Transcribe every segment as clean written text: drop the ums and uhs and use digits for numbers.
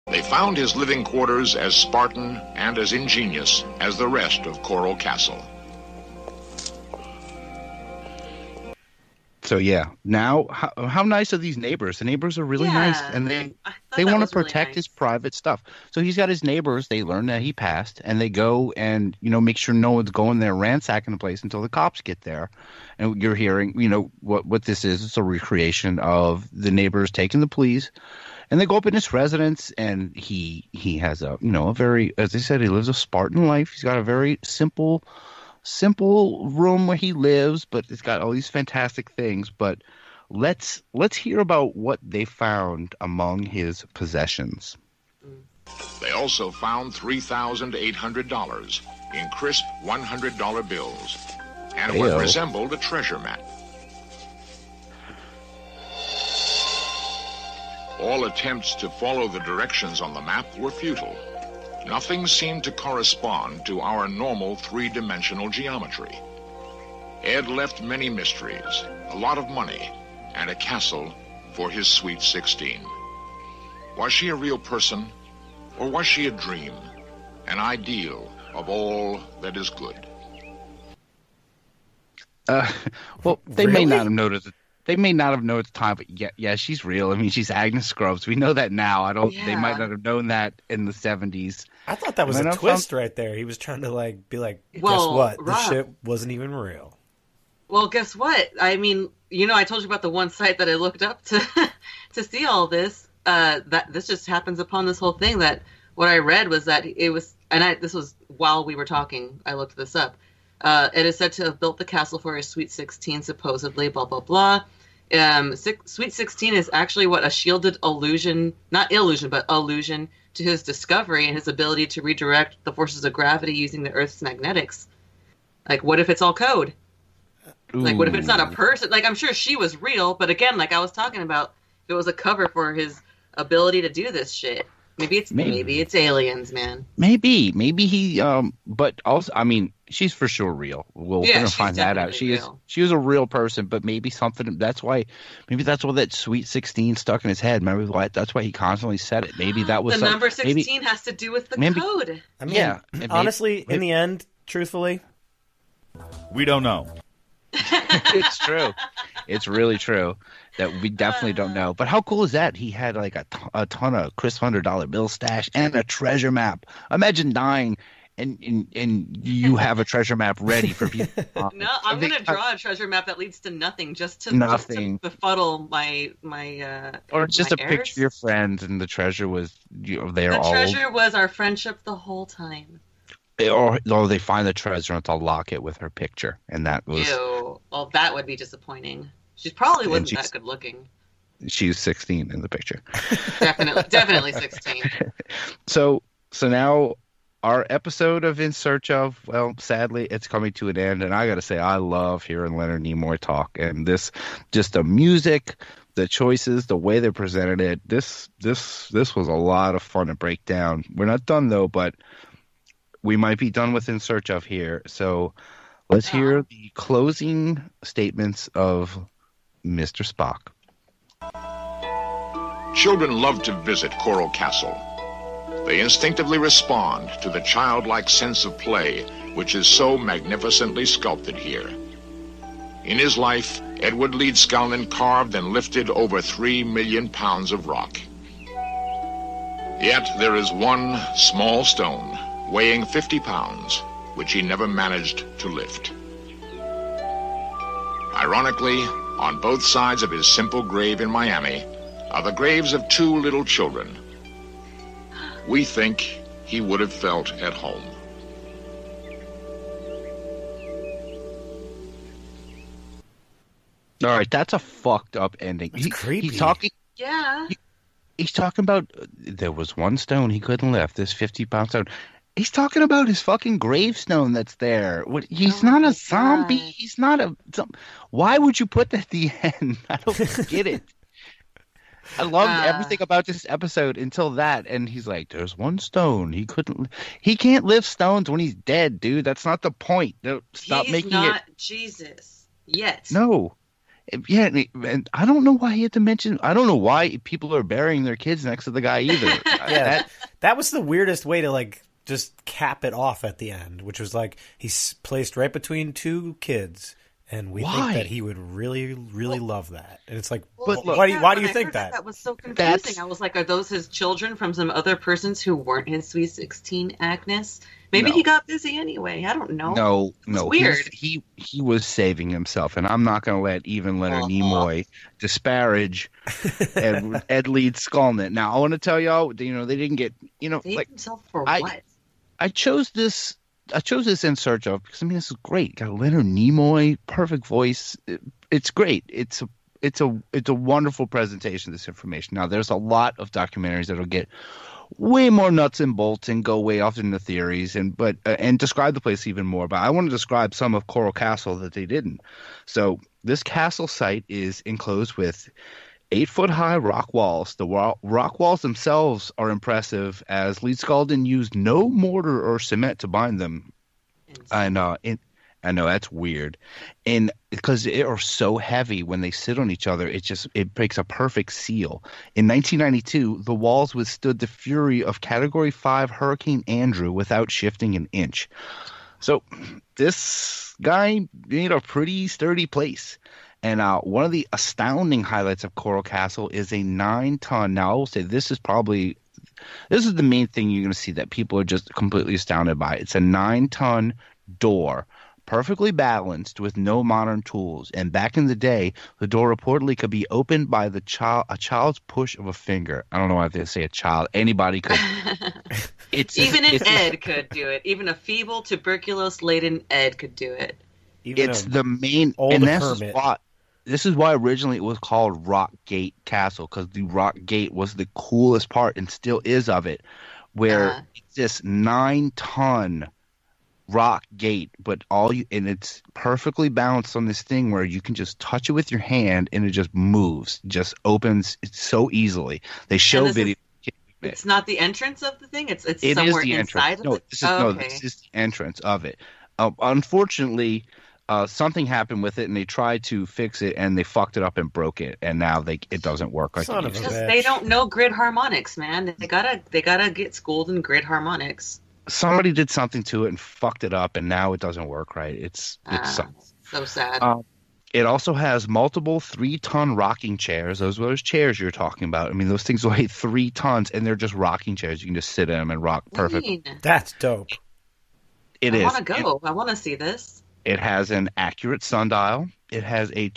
They found his living quarters as Spartan and as ingenious as the rest of Coral Castle. So yeah, now how nice are these neighbors? The neighbors are really nice, and they want to protect really his private stuff. So he's got his neighbors. They learn that he passed, and they go and make sure no one's going there ransacking the place until the cops get there. And you're hearing what this is. It's a recreation of the neighbors taking the pleas, and they go up in his residence, and he has a very, as I said, he lives a Spartan life. He's got a very simple room where he lives, but it's got all these fantastic things. But let's hear about what they found among his possessions. They also found $3,800 in crisp $100 bills and what resembled a treasure map. All attempts to follow the directions on the map were futile. Nothing seemed to correspond to our normal three-dimensional geometry. Ed left many mysteries, a lot of money, and a castle for his sweet 16. Was she a real person, or was she a dream, an ideal of all that is good? Well, they may not have noticed it. They may not have known at the time, but yeah, she's real. I mean, she's Agnes Scrubs. We know that now. They might not have known that in the 70s. I thought that was a twist right there. He was trying to be like, guess what? Rob, this shit wasn't even real. Well, guess what? I mean, I told you about the one site that I looked up to see all this. That this just happens upon this whole thing. That what I read was that it was, this was while we were talking. I looked this up. It is said to have built the castle for his Sweet 16, supposedly, blah, blah, blah. Sweet 16 is actually what a shielded illusion, not illusion, but allusion to his discovery and his ability to redirect the forces of gravity using the Earth's magnetics. Like, what if it's all code? Like, what if it's not a person? Like, I'm sure she was real, but again, like I was talking about, it was a cover for his ability to do this shit. Maybe it's aliens, man. Maybe he. But also, I mean, she's for sure real. We're gonna find that out. She was a real person, but maybe something. That's why that Sweet 16 stuck in his head. Remember, that's why he constantly said it. Maybe that was the number 16 has to do with the code. I mean, honestly, in the end, truthfully, we don't know. It's true. It's really true that we definitely don't know. But how cool is that? He had like a ton of crisp $100 bill stash and a treasure map. Imagine dying and you have a treasure map ready for people. No, I'm going to draw a treasure map that leads to nothing, just to befuddle my or just my a picture of your friends, and the treasure was there. The treasure was our friendship the whole time. Or they find the treasure and it's a locket with her picture, and that was. Ew. Well, that would be disappointing. She probably wasn't that good looking. She's 16 in the picture. Definitely 16. So now our episode of In Search Of, well, sadly, it's coming to an end, and I got to say, I love hearing Leonard Nimoy talk, and just the music, the choices, the way they presented it. This was a lot of fun to break down. We're not done though, but we might be done with In Search Of here. So let's hear the closing statements of Mr. Spock. Children love to visit Coral Castle. They instinctively respond to the childlike sense of play which is so magnificently sculpted here. In his life, Edward Leedskalnin carved and lifted over 3 million pounds of rock. Yet there is one small stone weighing 50 pounds, which he never managed to lift. Ironically, on both sides of his simple grave in Miami are the graves of 2 little children. We think he would have felt at home. All right, that's a fucked up ending. It's creepy. He's talking. Yeah. He's talking about there was one stone he couldn't lift. This 50-pound stone. He's talking about his fucking gravestone that's there. He's not a zombie. God. He's not a. Why would you put that at the end? I don't get it. I loved everything about this episode until that, and he's like, "There's one stone he couldn't. He can't lift stones when he's dead, dude. That's not the point. Stop He's making not it. Jesus yet. No, Yeah, and I don't know why he had to mention. I don't know why people are burying their kids next to the guy either. Yeah, that was the weirdest way to like just cap it off at the end, which was like he's placed right between two kids, and we think that he would really, really love that. And it's like, why do you think that? That was so confusing. I was like, are those his children from some other persons who weren't his Sweet 16, Agnes? Maybe he got busy anyway. I don't know. No. It's weird. He was saving himself, and I'm not going to let even Leonard Nimoy disparage Ed Leedskalnin. Now, I want to tell y'all, they didn't get, Save himself for what? I chose this in search of because this is great. Got Leonard Nimoy, perfect voice. It's great. It's a wonderful presentation of this information. Now, there's a lot of documentaries that'll get way more nuts and bolts and go way off into theories and describe the place even more. But I want to describe some of Coral Castle that they didn't. So this castle site is enclosed with 8-foot-high rock walls. The rock walls themselves are impressive, as Leedskalnin used no mortar or cement to bind them. And I know that's weird, and because they are so heavy when they sit on each other, it breaks a perfect seal. In 1992, the walls withstood the fury of Category 5 Hurricane Andrew without shifting an inch. So this guy made a pretty sturdy place. And one of the astounding highlights of Coral Castle is a 9-ton. Now, I will say this is the main thing you're going to see that people are just completely astounded by. It's a 9-ton door, perfectly balanced with no modern tools. And back in the day, the door reportedly could be opened by a child's push of a finger. I don't know why they say a child. Anybody could. Even an Ed could do it. Even a feeble, tuberculose-laden Ed could do it. It's the main, and this is why originally it was called Rock Gate Castle, because the Rock Gate was the coolest part and still is of it, where it's this 9-ton rock gate, but and it's perfectly balanced on this thing where you can just touch it with your hand and it just moves, just opens so easily. They show video. It's not the entrance of the thing. It's somewhere inside of it. This is the entrance of it. Unfortunately, something happened with it, and they tried to fix it, and they fucked it up and broke it, and now it doesn't work like it used to. They don't know grid harmonics, man. They gotta get schooled in grid harmonics. Somebody did something to it and fucked it up, and now it doesn't work right. It sucks. So sad. It also has multiple 3-ton rocking chairs. Those are those chairs you're talking about. I mean, those things weigh 3 tons, and they're just rocking chairs. You can just sit in them and rock perfectly. That's dope. I want to go. I want to see this. It has an accurate sundial. It has a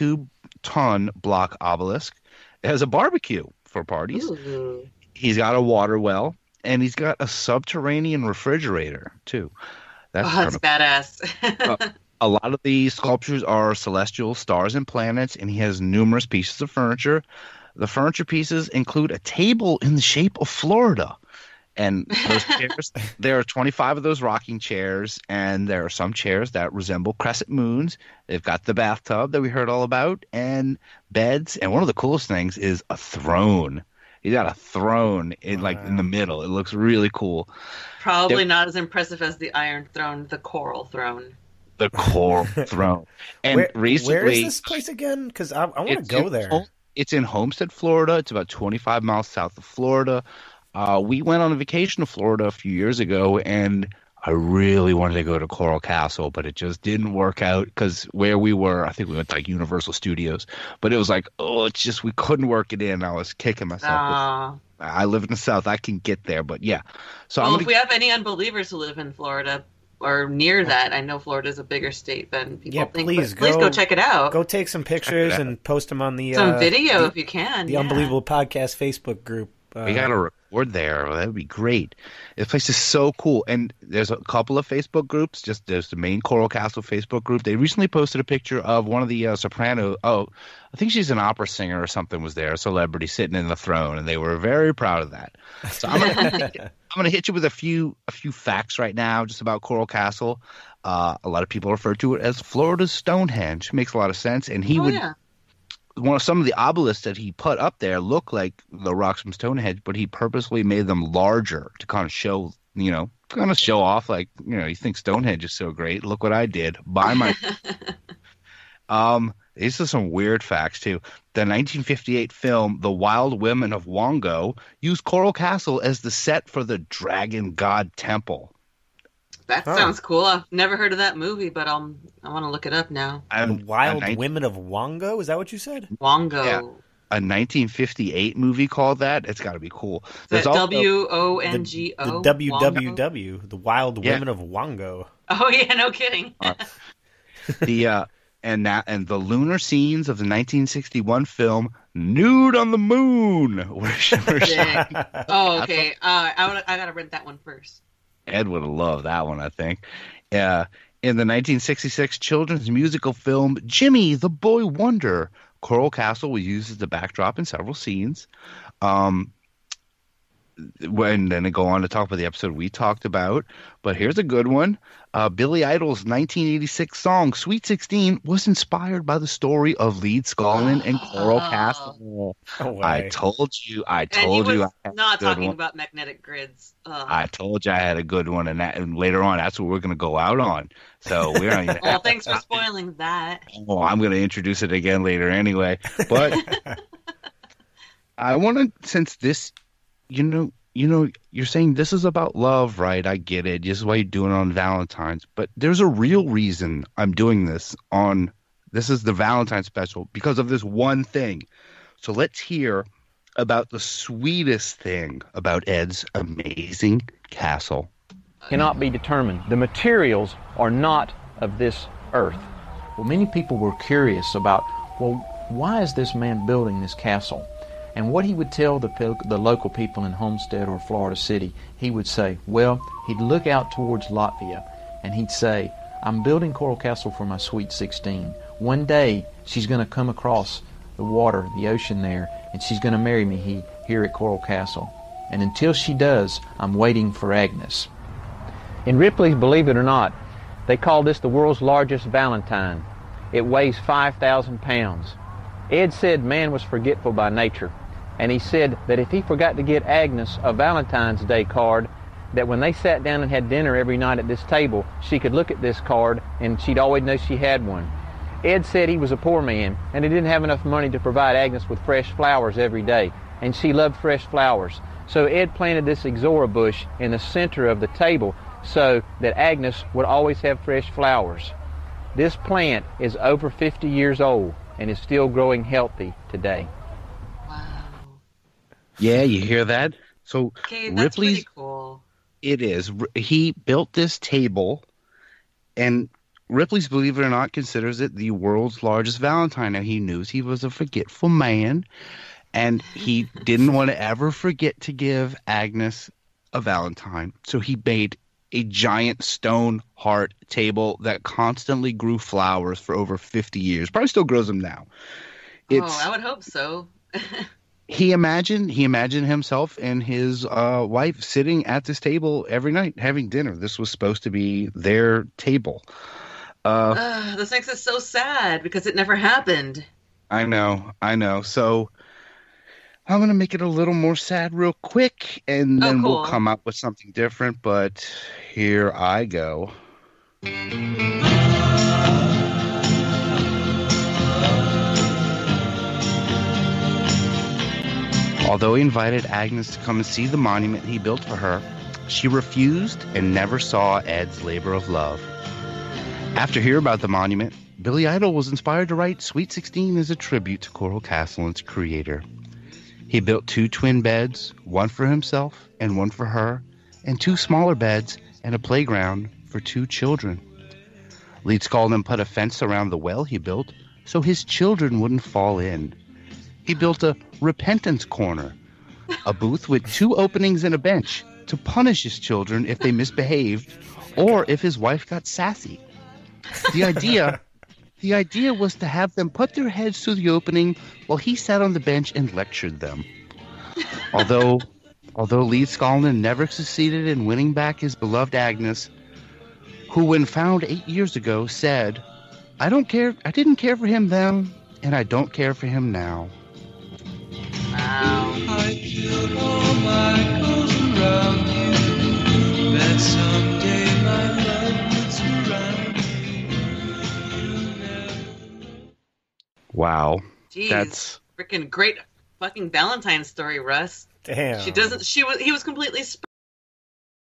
22-ton block obelisk. It has a barbecue for parties. Ooh. He's got a water well, and he's got a subterranean refrigerator, too. That's badass. A lot of these sculptures are celestial stars and planets, and he has numerous pieces of furniture. The furniture pieces include a table in the shape of Florida. And those chairs, there are 25 of those rocking chairs, and there are some chairs that resemble crescent moons. They've got the bathtub that we heard all about, and beds. And one of the coolest things is a throne. He's got a throne in the middle. It looks really cool. Probably not as impressive as the Iron Throne, the Coral Throne. The Coral Throne. And recently, where is this place again? Because I want to go there. It's in Homestead, Florida. It's about 25 miles south of Florida. We went on a vacation to Florida a few years ago, and I really wanted to go to Coral Castle, but it just didn't work out because where we were, I think we went to Universal Studios, but it was it's just we couldn't work it in. I was kicking myself. I live in the South. I can get there, but yeah. So if we have any unbelievers who live in Florida or near that, I know Florida's a bigger state than people think. Please go check it out. Go take some pictures and post them on the some video if you can. The Unbelievable Podcast Facebook group. We got to record there. That would be great. This place is so cool. And there's a couple of Facebook groups. There's the main Coral Castle Facebook group. They recently posted a picture of one of the soprano. I think she's an opera singer or something was there, a celebrity sitting in the throne, and they were very proud of that. So I'm gonna hit you with a few facts right now just about Coral Castle. A lot of people refer to it as Florida's Stonehenge. Makes a lot of sense. And some of the obelisks that he put up there look like the rocks from Stonehenge, but he purposely made them larger to kind of show, show off. You think Stonehenge is so great. Look what I did. Buy my. These are some weird facts, too. The 1958 film The Wild Women of Wongo used Coral Castle as the set for the Dragon God Temple. That sounds cool. I've never heard of that movie, but I want to look it up now. The Wild Women of Wongo? Is that what you said? Wongo. Yeah. A 1958 movie called that. It's got to be cool. Is that WONGO? The WWW, The Wild Women of Wongo. Oh yeah, no kidding. And the lunar scenes of the 1961 film Nude on the Moon were shot. Oh, okay. I gotta rent that one first. Ed would have loved that one, I think. In the 1966 children's musical film Jimmy the Boy Wonder, Coral Castle was used as the backdrop in several scenes. Then they go on to talk about the episode we talked about. But here's a good one. Billy Idol's 1986 song Sweet 16 was inspired by the story of Leedskalnin and Coral Castle. I told you. And he was not talking about magnetic grids. I told you I had a good one, and later on, that's what we're going to go out on. So we're not. Well, thanks for spoiling that. Oh, I'm going to introduce it again later anyway. But I want to, since this, you're saying this is about love, right? I get it. This is why you're doing it on Valentine's. But there's a real reason I'm doing this this is the Valentine special, because of this one thing. So let's hear about the sweetest thing about Ed's amazing castle. Cannot be determined. The materials are not of this earth. Well, many people were curious about, why is this man building this castle? And what he would tell the local people in Homestead or Florida City, he would say, he'd look out towards Latvia and he'd say, I'm building Coral Castle for my sweet 16. One day she's going to come across the water, the ocean there, and she's going to marry me here at Coral Castle. And until she does, I'm waiting for Agnes. In Ripley's Believe It or Not, they call this the world's largest Valentine. It weighs 5,000 pounds. Ed said man was forgetful by nature, and he said that if he forgot to get Agnes a Valentine's Day card, that when they sat down and had dinner every night at this table, she could look at this card and she'd always know she had one. Ed said he was a poor man, and he didn't have enough money to provide Agnes with fresh flowers every day, and she loved fresh flowers. So Ed planted this Ixora bush in the center of the table so that Agnes would always have fresh flowers. This plant is over 50 years old and is still growing healthy today. Wow. Yeah, you hear that? So Okay, that's Ripley's pretty cool. It is. He built this table, and Ripley's, believe it or not, considers it the world's largest Valentine. Now, he knew he was a forgetful man, and he didn't want to ever forget to give Agnes a Valentine. So he made a giant stone heart table that constantly grew flowers for over 50 years. Probably still grows them now. I would hope so. He imagined himself and his wife sitting at this table every night having dinner. This was supposed to be their table. This makes it so sad because it never happened. I know. So I'm going to make it a little more sad real quick, and then we'll come up with something different. But here I go. Although he invited Agnes to come and see the monument he built for her, she refused and never saw Ed's labor of love. After hearing about the monument, Billy Idol was inspired to write Sweet 16 as a tribute to Coral Castle and its creator. He built 2 twin beds, one for himself and one for her, and 2 smaller beds and a playground for 2 children. Leedskalnin put a fence around the well he built so his children wouldn't fall in. He built a repentance corner, a booth with 2 openings and a bench to punish his children if they misbehaved or if his wife got sassy. The idea was to have them put their heads through the opening while he sat on the bench and lectured them. Although Leedskalnin never succeeded in winning back his beloved Agnes, who when found 8 years ago said, I didn't care for him then, and I don't care for him now. Wow. I built all my goals around you, that someday my love would surround you. Wow. Jeez. That's freaking great fucking Valentine story, Russ. Damn. He was completely